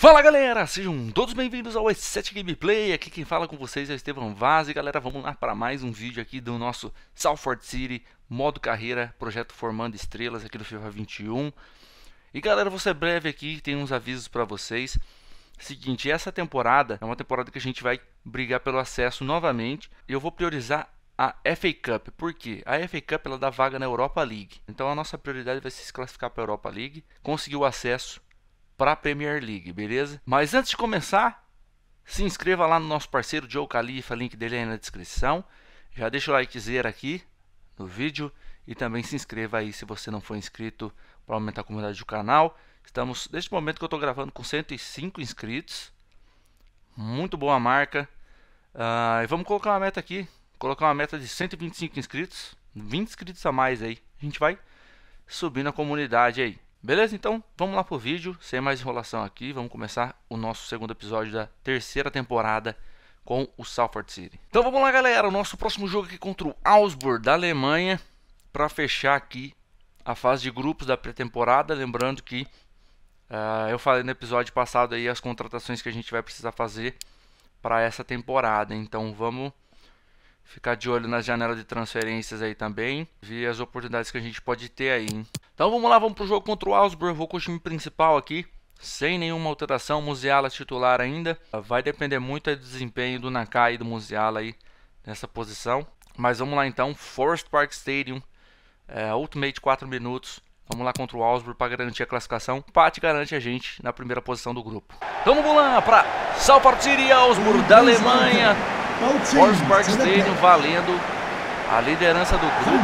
Fala galera, sejam todos bem-vindos ao E7 Gameplay. Aqui quem fala com vocês é o Estevão Vaz. E galera, vamos lá para mais um vídeo aqui do nosso Salford City modo carreira, projeto Formando Estrelas aqui do FIFA 21. E galera, vou ser breve aqui, tem uns avisos para vocês. Seguinte, essa temporada é uma temporada que a gente vai brigar pelo acesso novamente. E eu vou priorizar a FA Cup, porque a FA Cup ela dá vaga na Europa League. Então a nossa prioridade vai ser se classificar para a Europa League, conseguir o acesso para a Premier League, beleza? Mas antes de começar, se inscreva lá no nosso parceiro Joe Khalifa, link dele aí na descrição. Já deixa o likezera aqui no vídeo e também se inscreva aí se você não for inscrito para aumentar a comunidade do canal. Estamos, neste momento que eu estou gravando, com 105 inscritos. Muito boa marca. E vamos colocar uma meta aqui, colocar uma meta de 125 inscritos, 20 inscritos a mais aí. A gente vai subindo a comunidade aí. Beleza? Então vamos lá pro vídeo, sem mais enrolação aqui, vamos começar o nosso segundo episódio da terceira temporada com o Salford City. Então vamos lá galera, o nosso próximo jogo aqui contra o Augsburg da Alemanha, para fechar aqui a fase de grupos da pré-temporada. Lembrando que eu falei no episódio passado aí as contratações que a gente vai precisar fazer para essa temporada, então vamos ficar de olho nas janelas de transferências aí também, ver as oportunidades que a gente pode ter aí, hein? Então vamos lá, vamos pro jogo contra o Augsburg. Vou com o time principal aqui, sem nenhuma alteração. Musiala titular ainda. Vai depender muito do desempenho do Nakai e do Musiala aí nessa posição. Mas vamos lá então, Forest Park Stadium, Ultimate 4 minutos. Vamos lá contra o Augsburg para garantir a classificação. Empate garante a gente na primeira posição do grupo. Então vamos lá para Salford City, Augsburg da Alemanha. Forest Park Stadium valendo a liderança do grupo.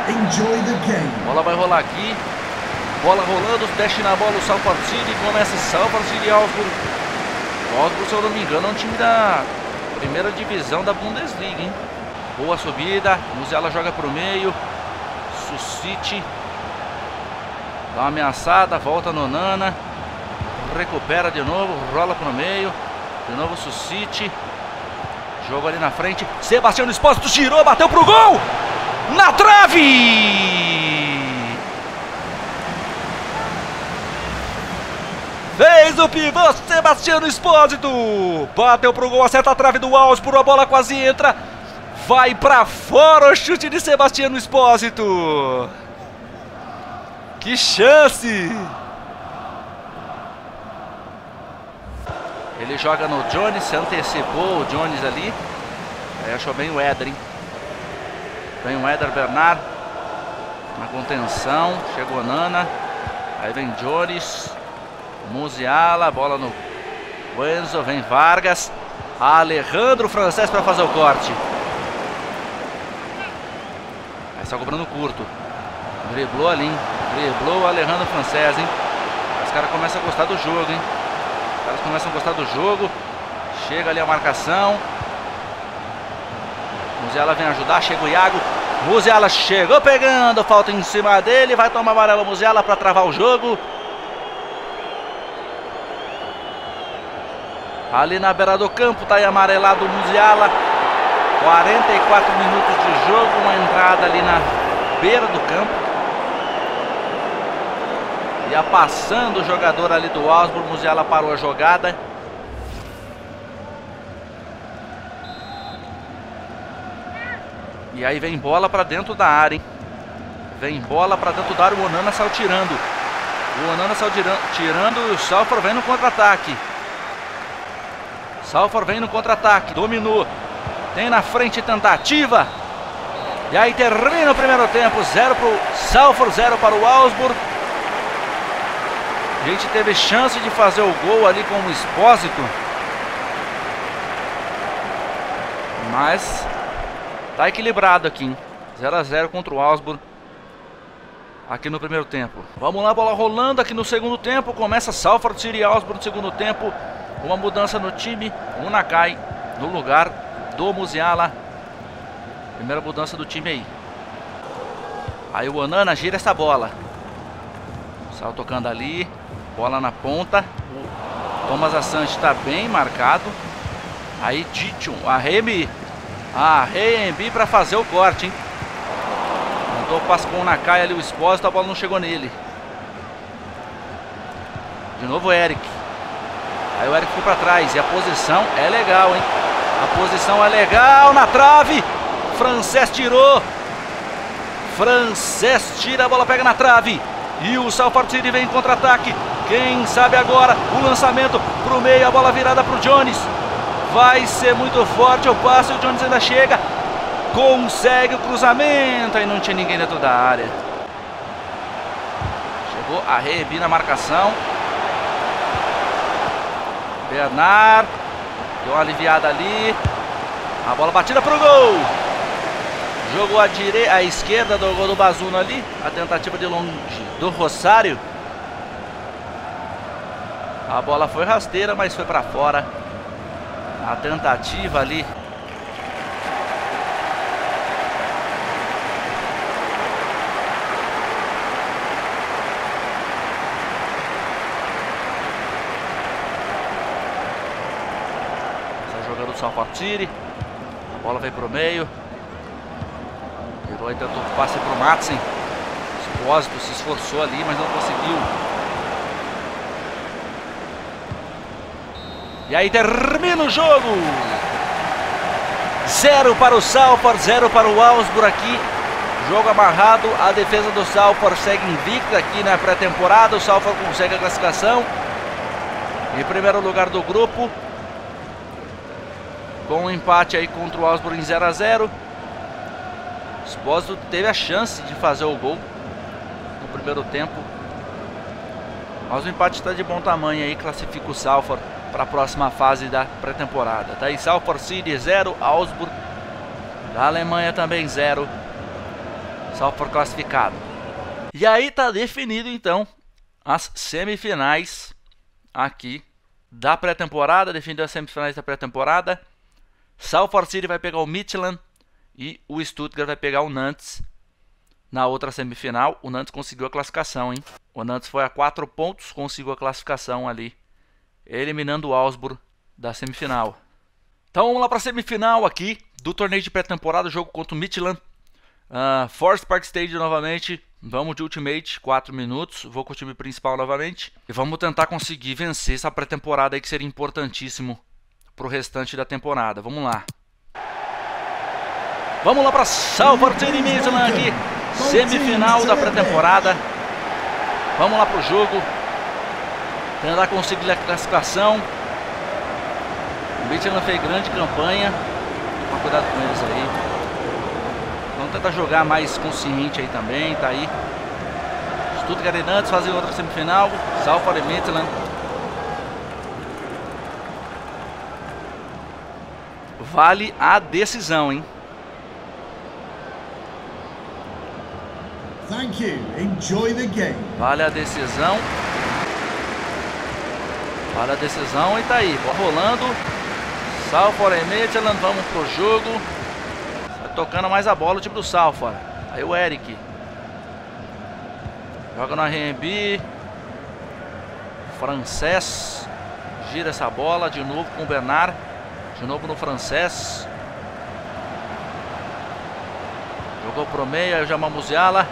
Bola vai rolar aqui. Bola rolando, teste na bola o Salford City. Começa Salford City e Augsburg. O Augsburg, se eu não me engano, é um time da primeira divisão da Bundesliga, hein? Boa subida. Musiala joga para o meio. Suscite. Dá uma ameaçada. Volta no Nana. Recupera de novo. Rola para o meio. De novo Suscite. Jogo ali na frente, Sebastiano Espósito tirou, bateu pro gol! Na trave! Fez o pivô, Sebastiano Espósito! Bateu pro gol, acerta a trave do Augsburg, a bola quase entra. Vai pra fora o chute de Sebastiano Espósito! Que chance! Ele joga no Jones, se antecipou o Jones ali. Aí achou bem o Éder, hein? Vem o Éder Bernard na contenção, chegou Nana. Aí vem Jones, Musiala, bola no Wenzo, vem Vargas. Alejandro Francés para fazer o corte. Aí está cobrando curto. Driblou ali, hein? Driblou o Alejandro Francés, hein? Os caras começam a gostar do jogo, hein? Os caras começam a gostar do jogo. Chega ali a marcação. Musiala vem ajudar, chega o Iago. Musiala chegou pegando, falta em cima dele. Vai tomar amarelo Musiala para travar o jogo. Ali na beira do campo tá aí amarelado o Musiala. 44 minutos de jogo, uma entrada ali na beira do campo. Ia passando o jogador ali do Augsburg, Musiala parou a jogada. E aí vem bola para dentro da área, hein? Vem bola para dentro da área, o Onana saiu tirando. O Onana saiu tirando e o Salford vem no contra-ataque. Salford vem no contra-ataque, dominou. Tem na frente tentativa. E aí termina o primeiro tempo, 0 para o Salford, 0 para o Augsburg. A gente teve chance de fazer o gol ali com o Espósito, mas tá equilibrado aqui, 0 a 0 contra o Augsburg aqui no primeiro tempo. Vamos lá, bola rolando aqui no segundo tempo. Começa Salford City e Augsburg no segundo tempo. Uma mudança no time, o Nakai no lugar do Musiala. Primeira mudança do time aí. Aí o Onana gira essa bola. Saiu tocando ali. Bola na ponta. O Thomas Assange está bem marcado. Aí Dition, Arrembi para fazer o corte, hein? Mandou o passe com o Nakai ali, o Espósito, a bola não chegou nele. De novo Eric. Aí o Eric ficou para trás e a posição é legal, hein? A posição é legal na trave. Francés tirou. Francés tira, a bola pega na trave. E o Salford City vem em contra-ataque. Quem sabe agora o lançamento para o meio, a bola virada para o Jones. Vai ser muito forte o passe, o Jones ainda chega. Consegue o cruzamento, aí não tinha ninguém dentro da área. Chegou a Rebi na marcação. Bernard deu uma aliviada ali. A bola batida para o gol. Jogou à esquerda do gol do Bazuno ali. A tentativa de longe do Rosário. A bola foi rasteira, mas foi para fora. A tentativa ali. Essa jogando do Salford City. A bola veio para o meio. Virou e tentou passe para o Madsen. Espósito se esforçou ali, mas não conseguiu. E aí termina o jogo. 0 para o Salford, 0 para o Augsburg aqui. Jogo amarrado. A defesa do Salford segue invicta aqui na pré-temporada. O Salford consegue a classificação em primeiro lugar do grupo, com um empate aí contra o Augsburg em 0 a 0. Espósito teve a chance de fazer o gol no primeiro tempo, mas o empate está de bom tamanho aí, classifica o Salford para a próxima fase da pré-temporada. Tá aí Salford City 0, Augsburg da Alemanha também 0. Salford classificado. E aí tá definido então as semifinais aqui da pré-temporada. Definido as semifinais da pré-temporada. Salford City vai pegar o Midtjylland e o Stuttgart vai pegar o Nantes na outra semifinal. O Nantes conseguiu a classificação, hein? O Nantes foi a 4 pontos, conseguiu a classificação ali, eliminando o Augsburg da semifinal. Então vamos lá para a semifinal aqui do torneio de pré-temporada, jogo contra o Midtjylland. Forest Park Stadium novamente. Vamos de Ultimate, 4 minutos. Vou com o time principal novamente. E vamos tentar conseguir vencer essa pré-temporada aí, que seria importantíssimo para o restante da temporada. Vamos lá. Vamos lá para Salford City Midtjylland aqui. Semifinal da pré-temporada. Vamos lá para o jogo. Tentar conseguir a classificação. O Midtjylland fez grande campanha. Toma cuidado com eles aí. Vamos tentar jogar mais consciente aí também. Tá aí. Stuttgart e Nantes fazem outra semifinal. Salford e Midtjylland. Vale a decisão, hein? Thank you. Enjoy the game. Vale a decisão. Vale a decisão e tá aí. Bola rolando. Salford e Midtjylland, vamos pro jogo. Vai tocando mais a bola o time do Salford. Aí o Eric. Joga no RMB. Francés. Gira essa bola de novo com o Bernard. De novo no Francés. Jogou pro meio, aí o Jamal Musiala.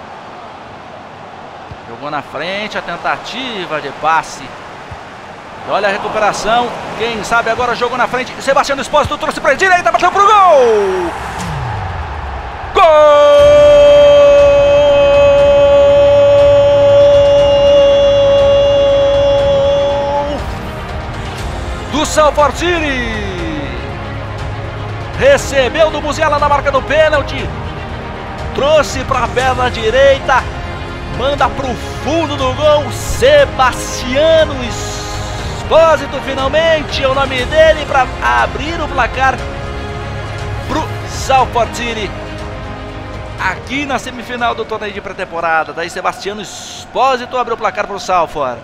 Jogou na frente, a tentativa de passe. Olha a recuperação. Quem sabe agora jogou na frente. Sebastião Espósito trouxe para a direita, bateu pro gol! Gol! Do Salford City. Recebeu do Musiala na marca do pênalti. Trouxe para a perna direita. Manda para o fundo do gol. Sebastião Espósito, finalmente, é o nome dele para abrir o placar pro Salford City. Aqui na semifinal do torneio de pré-temporada. Daí Sebastião Espósito abre o placar pro Salford.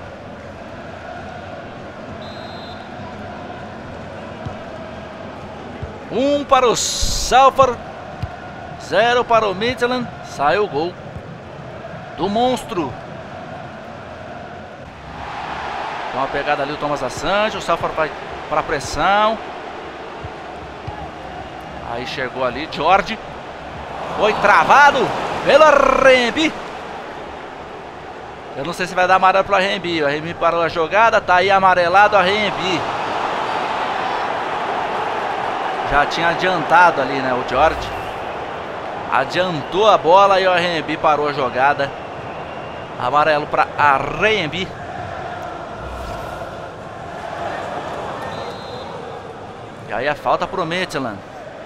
Um para o Salford, 0 para o Midtjylland. Saiu o gol do monstro. Dá uma pegada ali o Thomas Assange. O Salford vai para a pressão. Aí chegou ali George. Foi travado pelo Rembi. Eu não sei se vai dar amarelo pro Arrembi. O Arrembi parou a jogada, tá aí amarelado o Arrembi. Já tinha adiantado ali, né, o George. Adiantou a bola e o Arrembi parou a jogada. Amarelo para Arrembi. E aí a falta pro Midtjylland.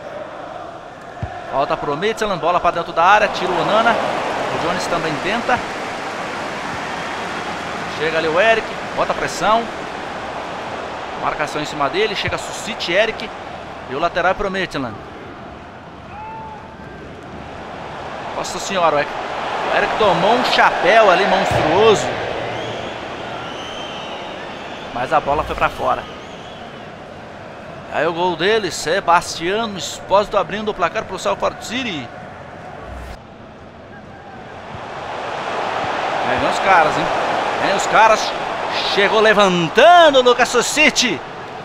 Falta pro Midtjylland, bola para dentro da área, tira o Onana. O Jones também tenta. Chega ali o Eric, bota pressão. Marcação em cima dele, chega Susic, Eric. E o lateral pro Midtjylland. Nossa senhora, o Eric tomou um chapéu ali monstruoso. Mas a bola foi para fora. Aí o gol dele, Sebastiano Espósito abrindo o placar para o Salford City. Aí vem os caras, hein? Vem os caras. Chegou levantando o Lucas Susic.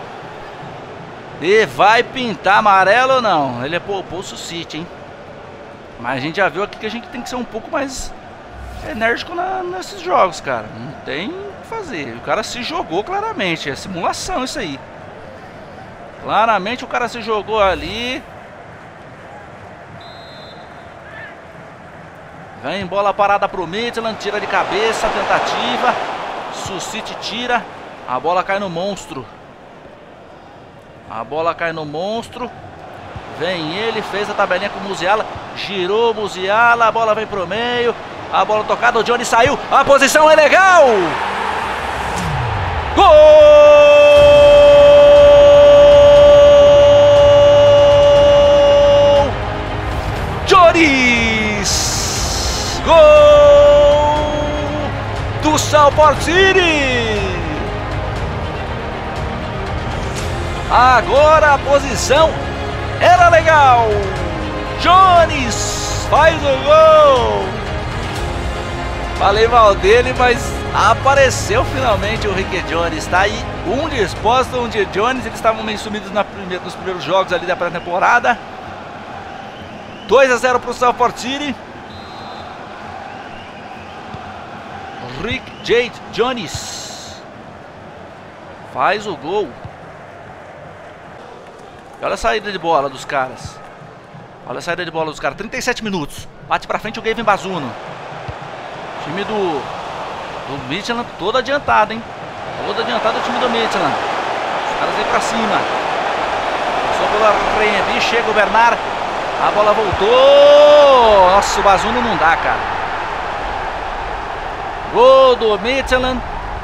E vai pintar amarelo ou não? Ele poupou o Susic, hein? Mas a gente já viu aqui que a gente tem que ser um pouco mais enérgico nesses jogos, cara. Não tem o que fazer. O cara se jogou claramente. É simulação isso aí. Claramente o cara se jogou ali. Vem bola parada pro Midtjylland. Tira de cabeça, tentativa. Susic tira. A bola cai no monstro. A bola cai no monstro. Vem ele, fez a tabelinha com o Musiala. Girou o Musiala, a bola vem pro meio. A bola tocada, o Johnny saiu. A posição é legal. Gol! Jones! Gol do Salford City! Agora a posição era legal. Jones faz o gol. Falei mal dele, mas apareceu finalmente o Ricky Jones. Tá aí um de Espósito, um de Jones. Eles estavam meio sumidos nos primeiros jogos ali da pré-temporada. 2-0 para o Salford City. Rick J. Jones faz o gol. E olha a saída de bola dos caras. Olha a saída de bola dos caras. 37 minutos. Bate pra frente o Gavin Bazunu. Time do Midtjylland todo adiantado, hein? Todo adiantado o time do Midtjylland. Os caras vêm pra cima. Passou pela Arrembi. Chega o Bernard. A bola voltou. Nossa, o Bazunu não dá, cara. Gol do Midtjylland.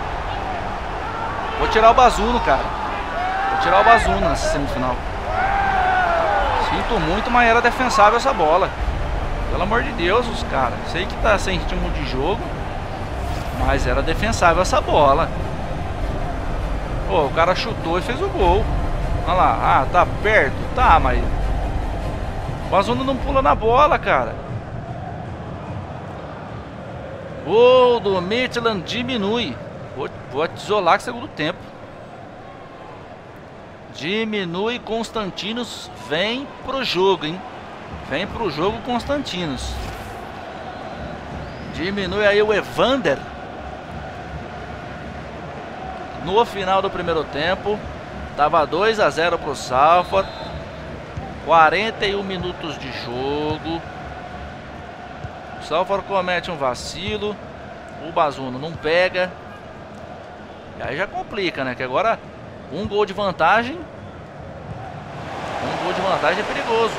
Vou tirar o Bazunu, cara. Vou tirar o Bazunu nessa semifinal. Sinto muito, mas era defensável essa bola. Pelo amor de Deus, os caras. Sei que tá sem ritmo de jogo, mas era defensável essa bola. Pô, o cara chutou e fez o gol. Olha lá. Ah, tá perto. Tá, mas o Bazunu não pula na bola, cara. Gol do Midtjylland diminui. Vou isolar com o segundo tempo. Diminui Constantinos. Vem pro jogo, hein? Vem pro jogo Constantinos. Diminui aí o Evander. No final do primeiro tempo tava 2-0 pro Salford. 41 minutos de jogo. O Salford comete um vacilo. O Bazunu não pega. E aí já complica, né? Que agora um gol de vantagem. Um gol de vantagem é perigoso.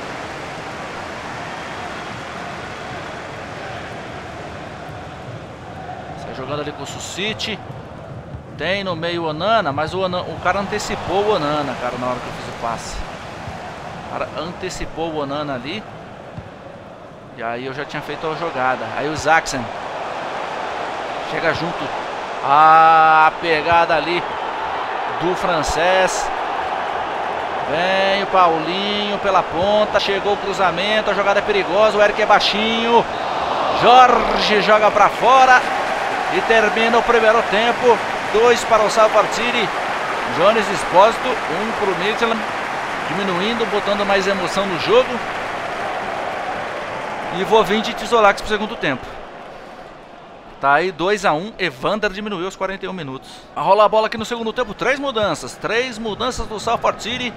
Sai jogando ali com o Susic. Tem no meio o Onana, mas o cara antecipou o Onana, cara, na hora que eu fiz o passe. O cara antecipou o Onana ali. E aí eu já tinha feito a jogada. Aí o Zaxen chega junto. A pegada ali do francês. Vem o Paulinho pela ponta. Chegou o cruzamento. A jogada é perigosa. O Eric é baixinho. Jorge joga pra fora. E termina o primeiro tempo. 2 para o Salford City. Jones Espósito. 1 para o Midtjylland. Diminuindo, botando mais emoção no jogo. E vou vir de Tisolax pro segundo tempo. Tá aí 2 a 1. Evander diminuiu os 41 minutos. Vai rolar a bola aqui no segundo tempo. 3 mudanças. 3 mudanças do Salford City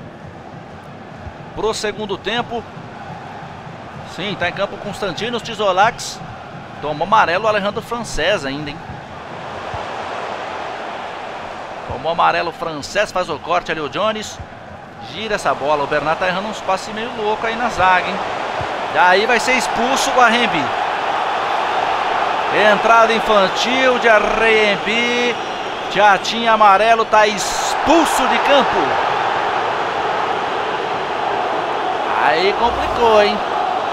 pro segundo tempo. Sim, tá em campo Constantinos Tzolakis. Tomou amarelo o Alejandro Francés ainda, hein? Tomou amarelo o Francés, faz o corte ali o Jones. Gira essa bola. O Bernard tá errando uns passes meio louco aí na zaga, hein? E aí vai ser expulso o Arrembi. Entrada infantil de Arrembi. Já tinha amarelo, tá expulso de campo. Aí complicou, hein?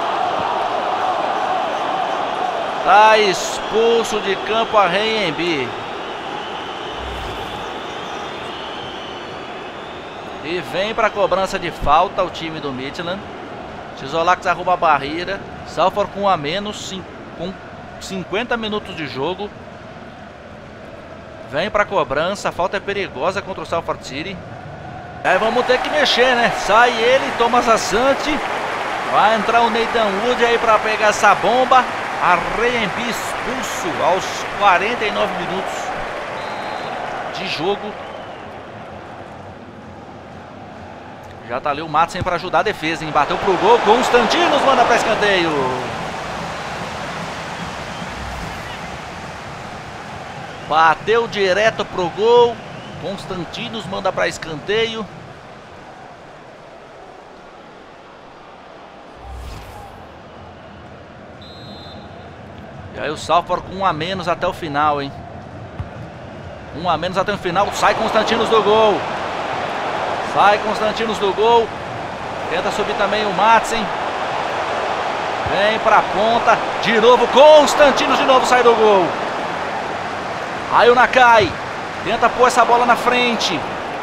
Tá expulso de campo Arrembi. E vem para cobrança de falta o time do Midland. Tzolakis arruma a barreira. Salford com 1 a menos, com 50 minutos de jogo. Vem para cobrança. A falta é perigosa contra o Salford City. Aí vamos ter que mexer, né? Sai ele, Thomas Asante. Vai entrar o Nathan Wood aí para pegar essa bomba. Arrembi expulso aos 49 minutos de jogo. Já tá ali o Madsen para ajudar a defesa, hein? Bateu pro gol. Constantinos manda para escanteio. Bateu direto pro gol. Constantinos manda para escanteio. E aí o Salford com 1 a menos até o final, hein? 1 a menos até o final. Sai Constantinos do gol. Sai Constantinos do gol. Tenta subir também o Madsen. Vem pra ponta. De novo Constantinos, de novo sai do gol. Aí o Nakai tenta pôr essa bola na frente.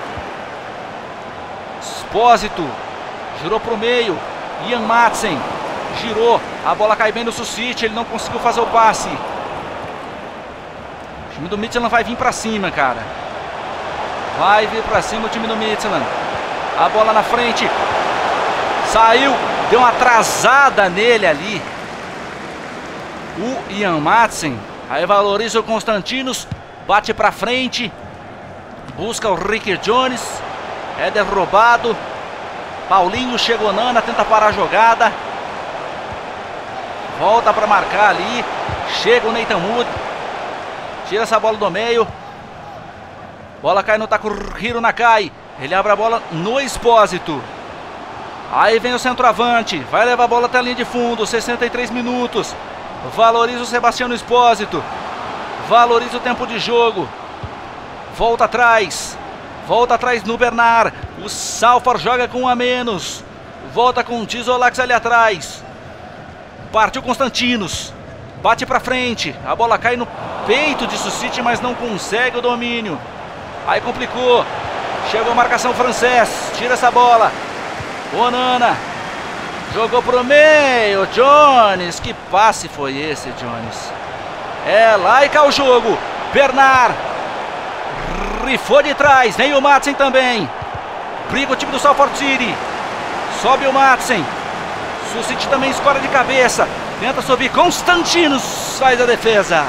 Expósito. Girou pro meio. Ian Madsen. Girou. A bola cai bem no Sucite. Ele não conseguiu fazer o passe. O time do Midland vai vir pra cima, cara. Vai vir pra cima o time do Midland. A bola na frente. Saiu. Deu uma atrasada nele ali. O Ian Madsen. Aí valoriza o Constantinos. Bate pra frente. Busca o Ricky Jones. É derrubado. Paulinho chegou Nana. Tenta parar a jogada. Volta pra marcar ali. Chega o Nathan Wood. Tira essa bola do meio. Bola cai no Takuhiro Nakai. Ele abre a bola no Expósito. Aí vem o centroavante. Vai levar a bola até a linha de fundo. 63 minutos. Valoriza o Sebastiano Expósito. Valoriza o tempo de jogo. Volta atrás. Volta atrás no Bernard. O Salford joga com 1 a menos. Volta com o Tzolakis ali atrás. Partiu Constantinos. Bate pra frente. A bola cai no peito de Sucite, mas não consegue o domínio. Aí complicou. Chegou a marcação francês. Tira essa bola. Onana. Jogou pro meio. Jones. Que passe foi esse, Jones? É lá e cá o jogo. Bernard. Rifou de trás. Vem o Madsen também. Briga o time do Salford City. Sobe o Madsen. Sucite também escora de cabeça. Tenta subir. Constantinos faz a defesa.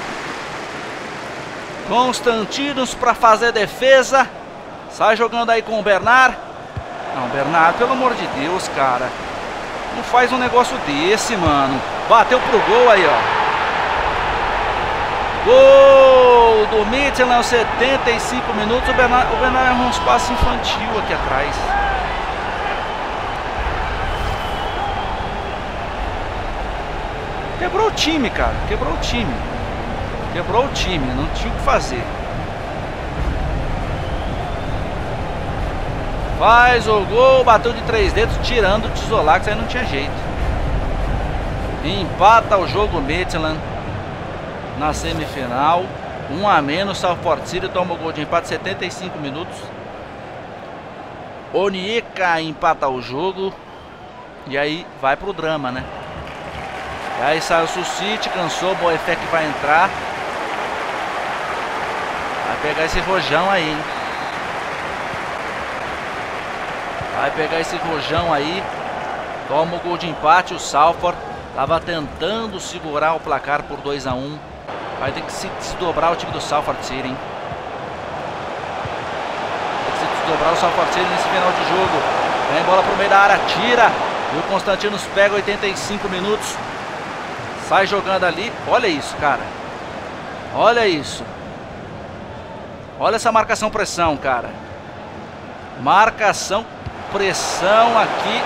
Constantinos para fazer a defesa. Sai jogando aí com o Bernard. Não, Bernard, pelo amor de Deus, cara. Não faz um negócio desse, mano. Bateu pro gol aí, ó. Gol do Midland, 75 minutos. O Bernard errou um espaço infantil aqui atrás. Quebrou o time, cara. Quebrou o time. Quebrou o time. Não tinha o que fazer. Faz o gol. Bateu de 3 dedos. Tirando o Tzolakis. Aí não tinha jeito. Empata o jogo Midland na semifinal. 1 a menos. Salford City toma o gol de empate. 75 minutos. Onyeka empata o jogo. E aí vai pro drama, né? E aí sai o Sucite, cansou, o Boefek vai entrar. Vai pegar esse rojão aí, hein? Vai pegar esse rojão aí. Toma o gol de empate, o Salford. Tava tentando segurar o placar por 2 a 1. Vai ter que se desdobrar o time do Salford City, hein? Tem que se desdobrar o Salford City nesse final de jogo. Vem bola pro meio da área, tira. E o Constantinos pega 85 minutos. Sai jogando ali. Olha isso, cara. Olha isso. Olha essa marcação-pressão, cara. Marcação-pressão aqui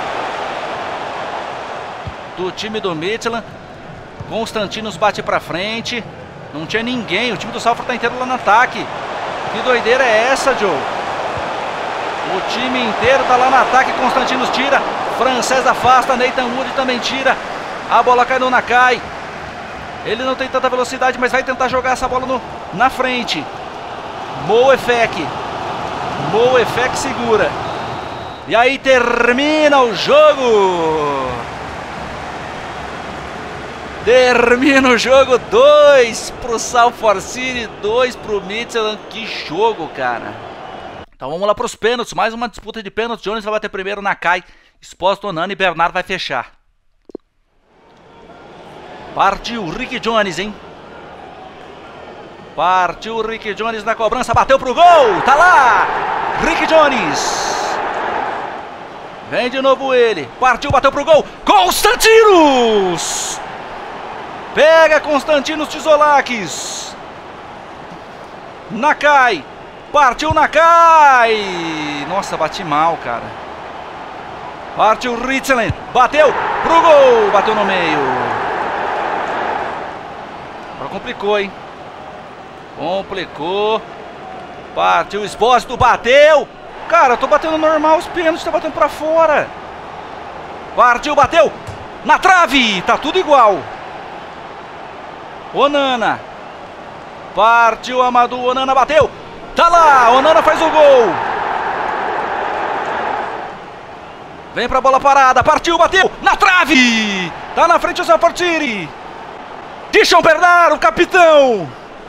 do time do Midtjylland. Constantinos bate pra frente. Não tinha ninguém. O time do Salford tá inteiro lá no ataque. Que doideira é essa, Joe? O time inteiro tá lá no ataque. Constantinos tira. Francês afasta. Nathan Wood também tira. A bola cai no Nakai. Ele não tem tanta velocidade, mas vai tentar jogar essa bola na frente. Moefek. Moefek segura. E aí termina o jogo. Termina o jogo. 2 pro Salford City, 2 pro Midtjylland. Que jogo, cara. Então vamos lá para os pênaltis. Mais uma disputa de pênaltis. Jones vai bater primeiro, Nakai. Exposto Onana e Bernard vai fechar. Partiu Rick Jones, hein? Partiu Rick Jones na cobrança. Bateu pro gol. Tá lá. Rick Jones. Vem de novo ele. Partiu, bateu pro gol. Constantinos. Pega Constantinos Tzolakis. Nakai. Partiu Nakai. Nossa, bati mal, cara. Partiu Ritzelen. Bateu pro gol. Bateu no meio. Agora complicou, hein? Complicou. Partiu Expósito. Bateu. Cara, eu tô batendo normal os pênaltis. Tá batendo pra fora. Partiu, bateu. Na trave. Tá tudo igual. Onana. Partiu Amadou. Onana bateu. Tá lá. Onana faz o gol. Vem pra bola parada. Partiu, bateu. Na trave. Tá na frente o Salford City. Dijon Bernard, o capitão.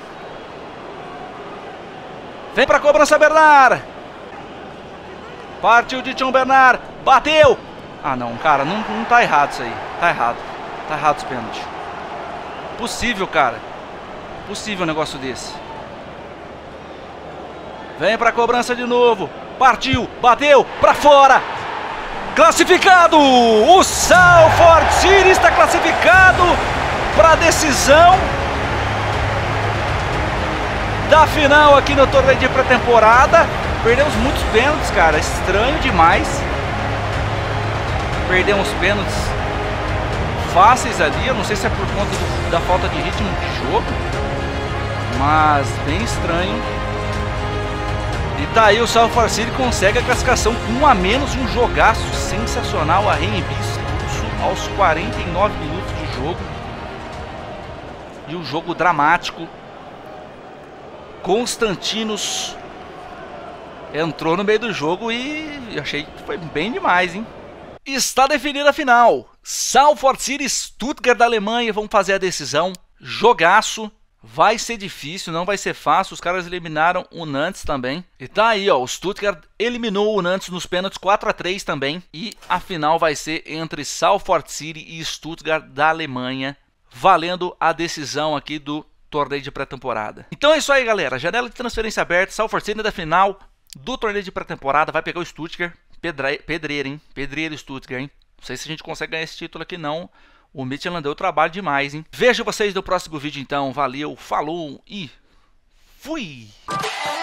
Vem pra cobrança Bernard. Partiu Dijon Bernard. Bateu. Ah não, cara, não tá errado isso aí. Tá errado. Tá errado os pênaltis. Possível, cara. Possível um negócio desse. Vem pra cobrança de novo. Partiu, bateu, pra fora. Classificado. O Salford City está classificado para a decisão da final aqui no torneio de pré-temporada. Perdemos muitos pênaltis, cara. Estranho demais. Perdemos pênaltis fáceis ali. Eu não sei se é por conta da falta de ritmo de jogo, mas bem estranho. E tá aí, o Salford City consegue a classificação com 1 a menos, um jogaço sensacional. A Rennes expulso aos 49 minutos de jogo. E um jogo dramático. Constantinos entrou no meio do jogo e achei que foi bem demais, hein? Está definida a final. Salford City e Stuttgart da Alemanha vão fazer a decisão. Jogaço. Vai ser difícil, não vai ser fácil. Os caras eliminaram o Nantes também. E tá aí, ó. O Stuttgart eliminou o Nantes nos pênaltis 4 a 3 também. E a final vai ser entre Salford City e Stuttgart da Alemanha, valendo a decisão aqui do torneio de pré-temporada. Então é isso aí, galera. Janela de transferência aberta. Salford City da final do torneio de pré-temporada. Vai pegar o Stuttgart. Pedreira, hein? Pedreira Stuttgart, hein? Não sei se a gente consegue ganhar esse título aqui, não. O Midtjylland deu trabalho demais, hein? Vejo vocês no próximo vídeo, então. Valeu, falou e fui!